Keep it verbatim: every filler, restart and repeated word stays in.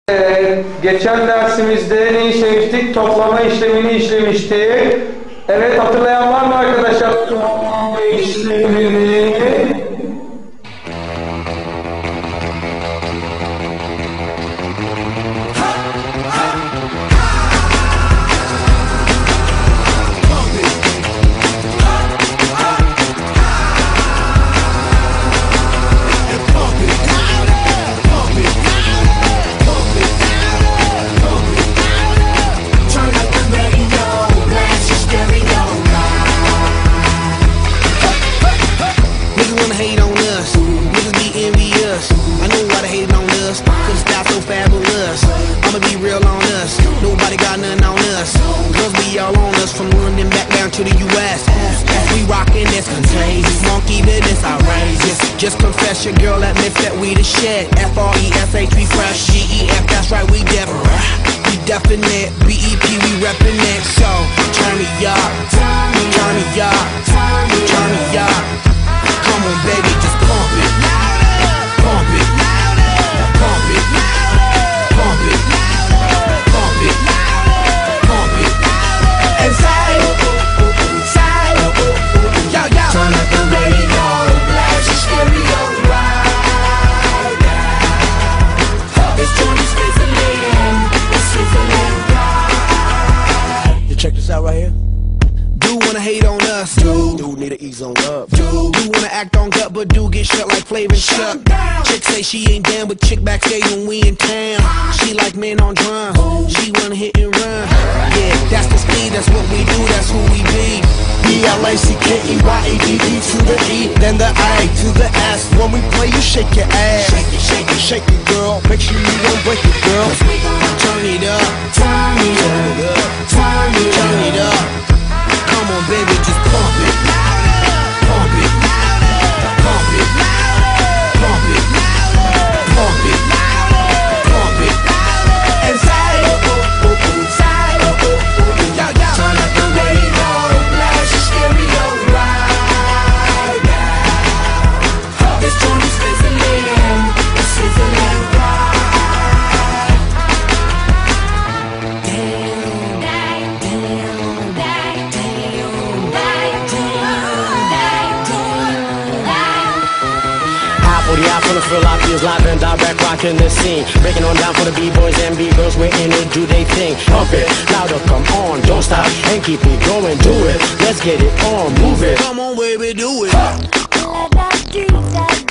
Evet, geçen dersimizde ne işlemiştik? Toplama işlemini işlemiştik. Evet, hatırlayan var mı arkadaşlar? Toplama işlemini. Hate on us, niggas be envious. I know why they hating on us, cause style so fabulous. I'ma be real on us, nobody got nothing on us. Girls be all on us, from London back down to the U S We rockin' this contagious, monkey business outrageous. Just confess your girl admits that we the shit. F R E S H, we fresh, G E F, that's right, we different. We definite, B E P, we reppin' it. So, turn me up, turn me up, turn me up. Come on, baby, just pump it, pump it, pump it, pump it, pump it, pump it, and say, say, yo, yo. Turn up the radio, blast your stereo right now. This joint is sizzling, it's sizzling right. You check this out right here. Do wanna hate on us, dude. Dude need to ease on up. Dude, do wanna act on gut, but do get shut like Flavor and Chuck. Chick say she ain't down, but chick backstage when we in town. She like men on drum, she wanna hit and run. Yeah, that's the speed, that's what we do, that's who we be. B L A C K E Y A D D to the E, then the A to the S. When we play, you shake your ass. Shake it, shake it, shake it, girl. Make sure you don't break it, girl. Turn it up, turn it up, turn it up, turn it up. Come on, baby, just pump it, pump it, pump it, pump it, pump it, pump it, and say, say, yo, yo. Turn up the radio, blast your stereo right now. This joint is sizzling, it's sizzling right. Damn, damn, damn. Out from the Philippines, live and direct, rocking the scene. Breaking on down for the B-boys and B-girls, we're in it, do they thing. Pump it, louder, come on, don't stop, and keep it going, do it. Let's get it on, move it. Come on, baby, do it. Let the streets